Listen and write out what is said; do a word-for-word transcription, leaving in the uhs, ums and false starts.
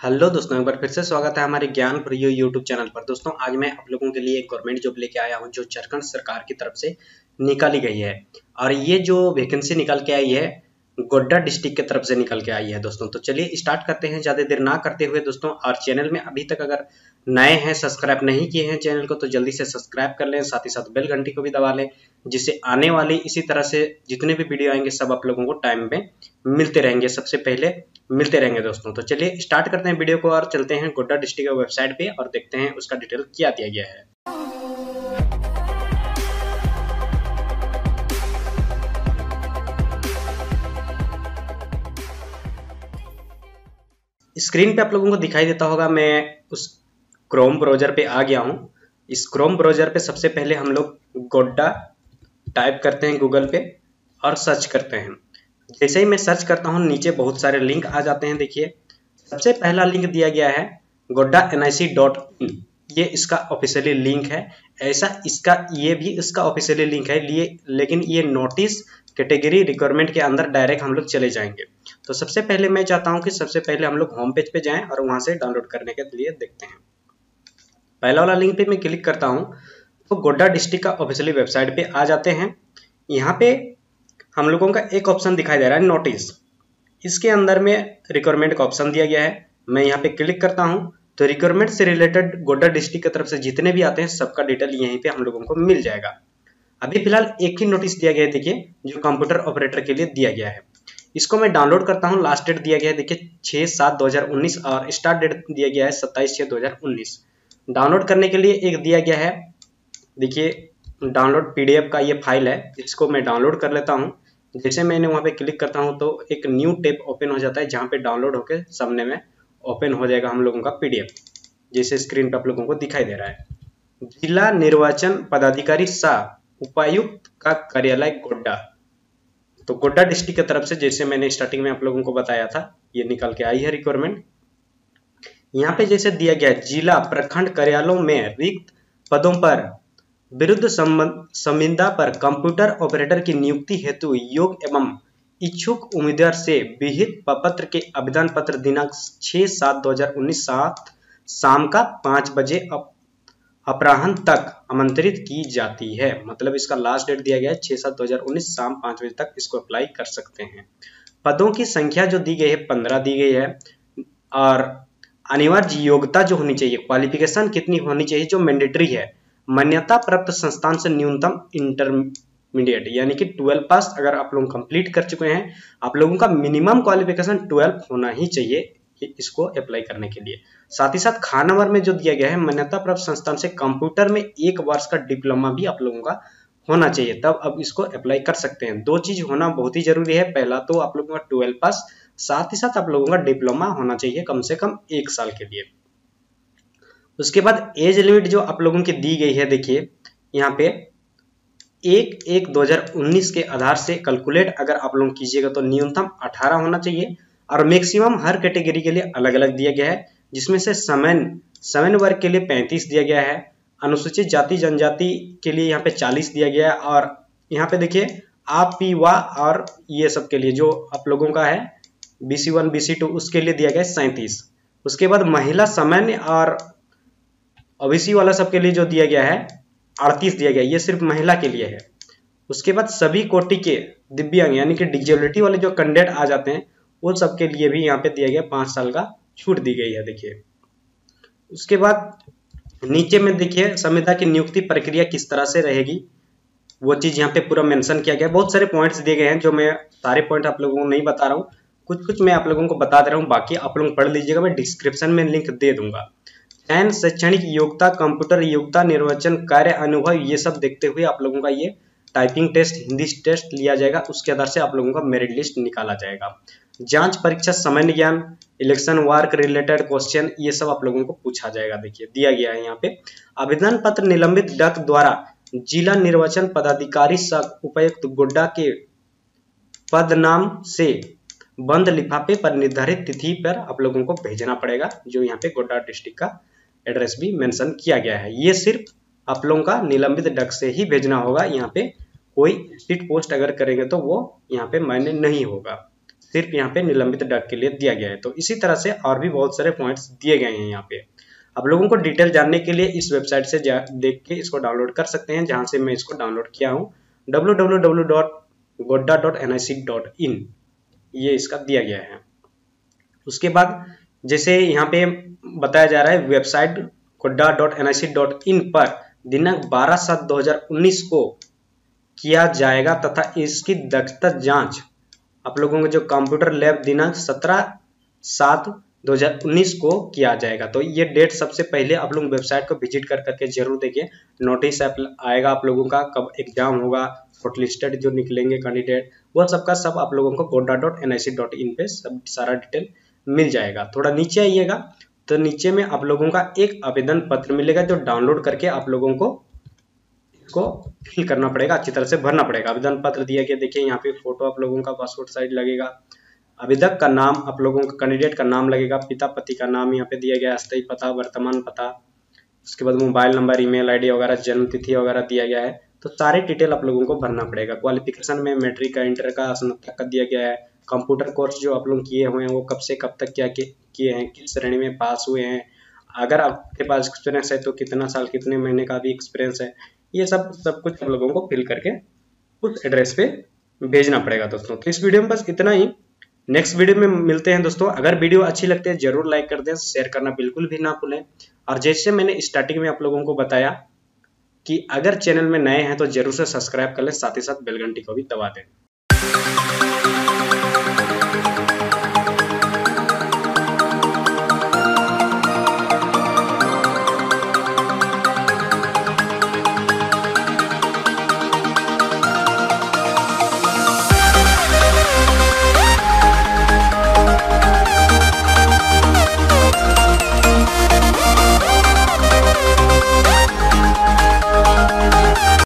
Hello दोस्तों, एक बार फिर से स्वागत है हमारे ज्ञान प्रियो यूट्यूब चैनल पर। दोस्तों आज मैं आप लोगों के लिए एक गवर्नमेंट जॉब लेके आया हूं जो झारखंड सरकार की तरफ से निकाली गई है। और ये जो वैकेंसी निकल के आई है गोड्डा डिस्ट्रिक्ट की तरफ से निकल के आई है दोस्तों। तो चलिए स्टार्ट करते हैं ज़्यादा देर ना करते हुए दोस्तों। और चैनल में अभी तक अगर नए हैं, सब्सक्राइब नहीं किए हैं चैनल को, तो जल्दी से सब्सक्राइब कर लें, साथ ही साथ बेल घंटी को भी दबा लें, जिससे आने वाली इसी तरह से जितने भी वीडियो आएंगे सब आप लोगों को टाइम पे मिलते रहेंगे, सबसे पहले मिलते रहेंगे दोस्तों। तो चलिए स्टार्ट करते हैं वीडियो को और चलते हैं गोड्डा डिस्ट्रिक्ट के वेबसाइट पे और देखते हैं उसका डिटेल क्या दिया गया है। स्क्रीन पे आप लोगों को दिखाई देता होगा, मैं उस क्रोम ब्राउजर पे आ गया हूँ। इस क्रोम ब्राउजर पे सबसे पहले हम लोग गोड्डा टाइप करते हैं गूगल पे और सर्च करते हैं। जैसे ही मैं सर्च करता हूँ नीचे बहुत सारे लिंक आ जाते हैं। देखिए सबसे पहला लिंक दिया गया है Godda N I C dot in, ये इसका ऑफिशियली लिंक है। ऐसा इसका ये भी इसका ऑफिशियली लिंक है लिए, लेकिन ये नोटिस कैटेगरी रिक्वायरमेंट के अंदर डायरेक्ट हम लोग चले जाएंगे। तो सबसे पहले मैं चाहता हूं कि सबसे पहले हम लोग होम पेज पे जाएं और वहां से डाउनलोड करने के लिए देखते हैं। पहला वाला लिंक पे मैं क्लिक करता हूं तो गोड्डा डिस्ट्रिक्ट का ऑफिशियली वेबसाइट पे आ जाते हैं। यहाँ पे हम लोगों का एक ऑप्शन दिखाई दे रहा है नोटिस, इसके अंदर में रिक्वायरमेंट का ऑप्शन दिया गया है। मैं यहाँ पे क्लिक करता हूँ तो रिक्वायरमेंट से रिलेटेड गोड्डा डिस्ट्रिक्ट की तरफ से जितने भी आते हैं सबका डिटेल यहीं पे हम लोगों को मिल जाएगा। अभी फिलहाल एक ही नोटिस दिया गया है, देखिए जो कंप्यूटर ऑपरेटर के लिए दिया गया है। इसको मैं डाउनलोड करता हूँ। लास्ट डेट दिया गया है देखिए छः सात दो हजार उन्नीस और स्टार्ट डेट दिया गया है सत्ताईस छः दो हजार उन्नीस। डाउनलोड करने के लिए एक दिया गया है, देखिए डाउनलोड पीडीएफ का ये फाइल है, इसको मैं डाउनलोड कर लेता हूँ। जैसे मैंने वहाँ पे क्लिक करता हूँ तो एक न्यू टैब ओपन हो जाता है जहाँ पे डाउनलोड होकर सामने में ओपन हो जाएगा हम लोगों का पीडीएफ, जैसे स्क्रीन पे आप लोगों को दिखाई दे रहा है। जिला निर्वाचन पदाधिकारी शाह उपायुक्त का कार्यालय गोड्डा, तो गोड्डा डिस्ट्रिक्ट की तरफ से जैसे मैंने स्टार्टिंग में आप लोगों को बताया था ये निकल के आई है रिक्वायरमेंट। यहाँ पे जैसे दिया गया जिला प्रखंड कार्यालयों में रिक्त पदों पर विरुद्ध संविदा पर कंप्यूटर ऑपरेटर की नियुक्ति हेतु योग्य एवं इच्छुक उम्मीदवार से विहित प्रपत्र के आवेदन पत्र दिनांक छः सात दो हजार उन्नीस सात शाम का पाँच बजे अपराह्न तक आमंत्रित की जाती है। मतलब इसका लास्ट डेट दिया गया है छः सात दो हजार उन्नीस शाम पाँच बजे तक इसको अप्लाई कर सकते हैं। पदों की संख्या जो दी गई है पंद्रह दी गई है और अनिवार्य योग्यता जो होनी चाहिए, क्वालिफिकेशन कितनी होनी चाहिए जो मैंडेटरी है, मान्यता प्राप्त संस्थान से न्यूनतम इंटरमीडिएट यानी कि ट्वेल्व पास अगर आप लोग कंप्लीट कर चुके हैं, आप लोगों का मिनिमम क्वालिफिकेशन ट्वेल्व होना ही चाहिए इसको अप्लाई करने के लिए। साथ ही सात खा नंबर में जो दिया गया है मान्यता प्राप्त संस्थान से कंप्यूटर में एक वर्ष का डिप्लोमा भी आप लोगों का होना चाहिए, तब अब इसको अप्लाई कर सकते हैं। दो चीज होना बहुत ही जरूरी है, पहला तो आप लोगों का ट्वेल्व पास, साथ ही साथ आप लोगों का डिप्लोमा होना चाहिए कम से कम एक साल के लिए। उसके बाद एज लिमिट जो आप लोगों की दी गई है, देखिए यहाँ पे एक एक दो हजार उन्नीस के आधार से कैलकुलेट अगर आप लोग कीजिएगा तो न्यूनतम अठारह होना चाहिए और मैक्सिमम हर कैटेगरी के लिए अलग अलग दिया गया है, जिसमें से समेन समेन वर्ग के लिए पैंतीस दिया गया है, अनुसूचित जाति जनजाति के लिए यहाँ पे चालीस दिया गया है और यहाँ पे देखिए आप पी वा और ये सब के लिए जो आप लोगों का है B C one B C two उसके लिए दिया गया है सैंतीस। उसके बाद महिला सामान्य और ओबीसी वाला सबके लिए जो दिया गया है अड़तीस दिया गया, ये सिर्फ महिला के लिए है। उसके बाद सभी कोटि के दिव्यांग यानी कि डिजेबिलिटी वाले जो कैंडिडेट आ जाते हैं उन सबके लिए भी यहाँ पे दिया गया पाँच साल का छूट दी गई है, देखिए। उसके बाद नीचे में देखिए संविदा की नियुक्ति प्रक्रिया किस तरह से रहेगी वो चीज यहाँ पे पूरा मेंशन किया गया है। बहुत सारे पॉइंट्स दिए गए हैं जो मैं सारे पॉइंट आप लोगों को नहीं बता रहा हूँ, कुछ कुछ मैं आप लोगों को बता दे रहा हूँ, बाकी आप लोग पढ़ लीजिएगा, मैं डिस्क्रिप्शन में लिंक दे दूंगा। चयन शैक्षणिक योग्यता, कंप्यूटर योग्यता, निर्वाचन कार्य अनुभव, ये सब देखते हुए आप लोगों का ये टाइपिंग टेस्ट, हिंदी टेस्ट लिया जाएगा, उसके आधार से आप लोगों का मेरिट लिस्ट निकाला जाएगा। जांच परीक्षा, सामान्य ज्ञान, इलेक्शन वर्क रिलेटेड क्वेश्चन, ये सब आप लोगों को पूछा जाएगा, देखिए दिया गया है यहाँ पे। आवेदन पत्र निलंबित डक द्वारा जिला निर्वाचन पदाधिकारी सह उपायुक्त गोड्डा के पद नाम से बंद लिफाफे पर निर्धारित तिथि पर आप लोगों को भेजना पड़ेगा, जो यहाँ पे गोड्डा डिस्ट्रिक्ट का एड्रेस भी मेंशन किया गया है। ये सिर्फ आप लोगों का निलंबित डक से ही भेजना होगा, यहाँ पे कोई स्पीड पोस्ट अगर करेंगे तो वो यहाँ पे मायने नहीं होगा। सिर्फ यहाँ पे निलंबित डक के लिए दिया गया है। तो इसी तरह से और भी बहुत सारे पॉइंट्स दिए गए हैं यहाँ पे। आप लोगों को डिटेल जानने के लिए इस वेबसाइट से जा देख के इसको डाउनलोड कर सकते हैं, जहाँ से मैं इसको डाउनलोड किया हूँ, W W W dot Godda dot N I C dot in, ये इसका दिया गया है। उसके बाद जैसे यहाँ पे बताया जा रहा है, website Godda dot N I C dot in पर दिनांक बारह सात दो हजार उन्नीस को किया जाएगा तथा इसकी दक्षता जांच आप लोगों को जो कंप्यूटर लैब दिनांक सत्रह सात दो हजार उन्नीस को किया जाएगा। तो ये डेट सबसे पहले आप लोग वेबसाइट को विजिट कर करके जरूर देखिए। नोटिस आएगा आप लोगों का, कब एग्जाम होगा, शॉर्टलिस्टेड जो निकलेंगे कैंडिडेट, वह सबका सब आप लोगों को Godda dot N I C dot in पे सब सारा डिटेल मिल जाएगा। थोड़ा नीचे आइएगा तो नीचे में आप लोगों का एक आवेदन पत्र मिलेगा, जो डाउनलोड करके आप लोगों को को फिल करना पड़ेगा, अच्छी तरह से भरना पड़ेगा। आवेदन पत्र दिया गया, देखिए यहाँ पे फोटो आप लोगों का पासपोर्ट साइज लगेगा, आवेदक का नाम आप लोगों का, कैंडिडेट का नाम लगेगा, पिता पति का नाम यहाँ पे दिया गया, अस्थायी पता, वर्तमान पता, उसके बाद मोबाइल नंबर, ईमेल आईडी वगैरह, जन्म तिथि वगैरह दिया गया है। तो सारे डिटेल आप लोगों को भरना पड़ेगा। क्वालिफिकेशन में मैट्रिक का, इंटर का, स्नातक का दिया गया है। कंप्यूटर कोर्स जो आप लोग किए हुए हैं वो कब से कब तक क्या किए हैं, किस श्रेणी में पास हुए हैं, अगर आपके पास एक्सपीरियंस है तो कितना साल कितने महीने का भी एक्सपीरियंस है, ये सब सब कुछ आप लोगों को फिल करके उस एड्रेस पे भेजना पड़ेगा दोस्तों। तो इस वीडियो में बस इतना ही, नेक्स्ट वीडियो में मिलते हैं दोस्तों। अगर वीडियो अच्छी लगती है जरूर लाइक कर दें, शेयर करना बिल्कुल भी ना भूलें, और जैसे मैंने स्टार्टिंग में आप लोगों को बताया कि अगर चैनल में नए हैं तो जरूर से सब्सक्राइब कर लें, साथ ही साथ बेल घंटी को भी दबा दें।